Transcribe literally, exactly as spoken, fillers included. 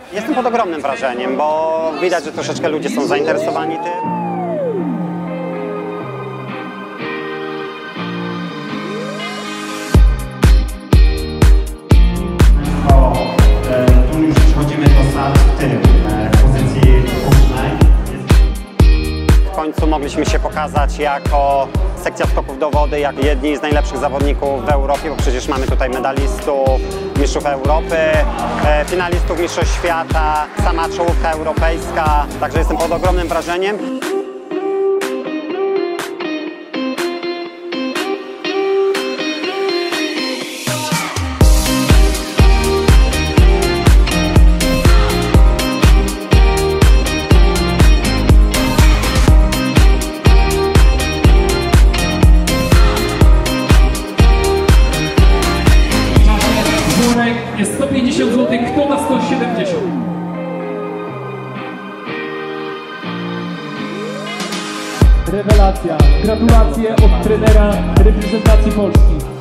Jestem pod ogromnym wrażeniem, bo widać, że troszeczkę ludzie są zainteresowani tym. O, e, tu już przechodzimy do start w tym, e, pozycji głównej. W końcu mogliśmy się pokazać jako sekcja skoków do wody, jak jedni z najlepszych zawodników w Europie, bo przecież mamy tutaj medalistów, mistrzów Europy, e, finalistów mistrzostw świata, sama czołówka europejska, także jestem pod ogromnym wrażeniem. Jest sto pięćdziesiąt złotych, kto na sto siedemdziesiąt? Rewelacja. Gratulacje od trenera reprezentacji Polski.